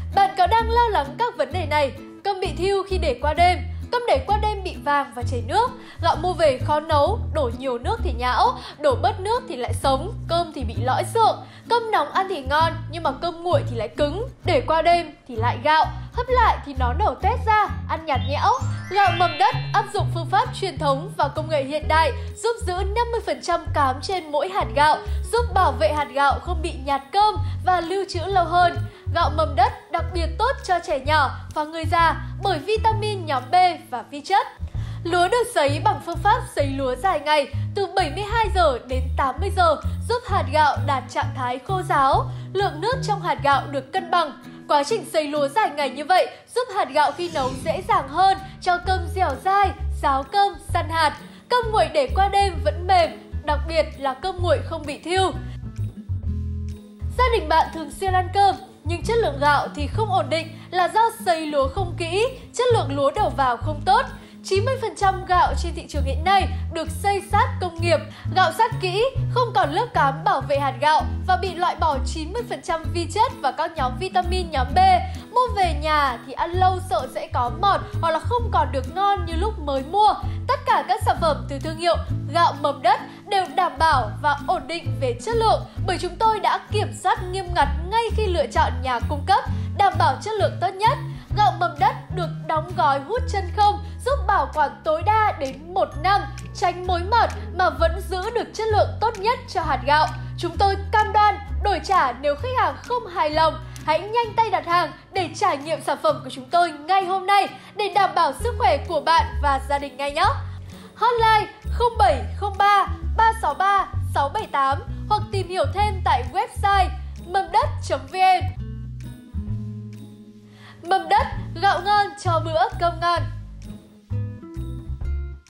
Bạn có đang lo lắng các vấn đề này? Cơm bị thiu khi để qua đêm, cơm để qua đêm bị vàng và chảy nước, gạo mua về khó nấu, đổ nhiều nước thì nhão, đổ bớt nước thì lại sống, cơm thì bị lõi xượng, cơm nóng ăn thì ngon nhưng mà cơm nguội thì lại cứng, để qua đêm thì lại gạo, hấp lại thì nó nở tét ra, ăn nhạt nhẽo. Gạo mầm đất áp dụng phương pháp truyền thống và công nghệ hiện đại giúp giữ 50% cám trên mỗi hạt gạo, giúp bảo vệ hạt gạo không bị nhạt cơm và lưu trữ lâu hơn. Gạo mầm đất đặc biệt tốt cho trẻ nhỏ và người già bởi vitamin nhóm B và vi chất. Lúa được sấy bằng phương pháp sấy lúa dài ngày từ 72 giờ đến 80 giờ giúp hạt gạo đạt trạng thái khô ráo, lượng nước trong hạt gạo được cân bằng. Quá trình sấy lúa dài ngày như vậy giúp hạt gạo khi nấu dễ dàng hơn, cho cơm dẻo dai, ráo cơm, săn hạt. Cơm nguội để qua đêm vẫn mềm, đặc biệt là cơm nguội không bị thiu. Gia đình bạn thường xuyên ăn cơm, nhưng chất lượng gạo thì không ổn định là do sấy lúa không kỹ, chất lượng lúa đầu vào không tốt. 90% gạo trên thị trường hiện nay được xay sát công nghiệp, gạo sát kỹ, không còn lớp cám bảo vệ hạt gạo và bị loại bỏ 90% vi chất và các nhóm vitamin nhóm B. Mua về nhà thì ăn lâu sợ sẽ có mọt hoặc là không còn được ngon như lúc mới mua. Tất cả các sản phẩm từ thương hiệu gạo mầm đất đều đảm bảo và ổn định về chất lượng bởi chúng tôi đã kiểm soát nghiêm ngặt ngay khi lựa chọn nhà cung cấp, đảm bảo chất lượng tốt nhất. Gạo mầm đất được đóng gói hút chân không, giúp bảo quản tối đa đến 1 năm, tránh mối mọt mà vẫn giữ được chất lượng tốt nhất cho hạt gạo. Chúng tôi cam đoan đổi trả nếu khách hàng không hài lòng. Hãy nhanh tay đặt hàng để trải nghiệm sản phẩm của chúng tôi ngay hôm nay để đảm bảo sức khỏe của bạn và gia đình ngay nhé. Hotline 0703 363 678 hoặc tìm hiểu thêm tại website mầm đất.vn. Mầm đất, gạo ngon cho bữa cơm ngon.